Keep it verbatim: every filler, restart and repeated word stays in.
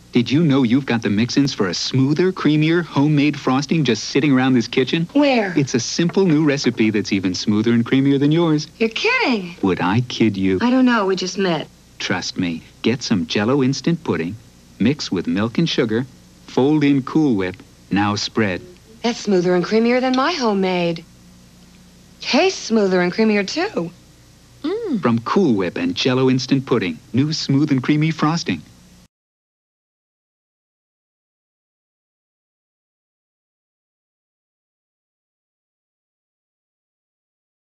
Did you know you've got the mix-ins for a smoother, creamier, homemade frosting just sitting around this kitchen? Where? It's a simple new recipe that's even smoother and creamier than yours. You're kidding. Would I kid you? I don't know. We just met. Trust me. Get some Jell-o instant pudding, mix with milk and sugar, fold in Cool Whip, now spread. That's smoother and creamier than my homemade. Tastes smoother and creamier, too. From Cool Whip and Jell-o instant pudding, new smooth and creamy frosting.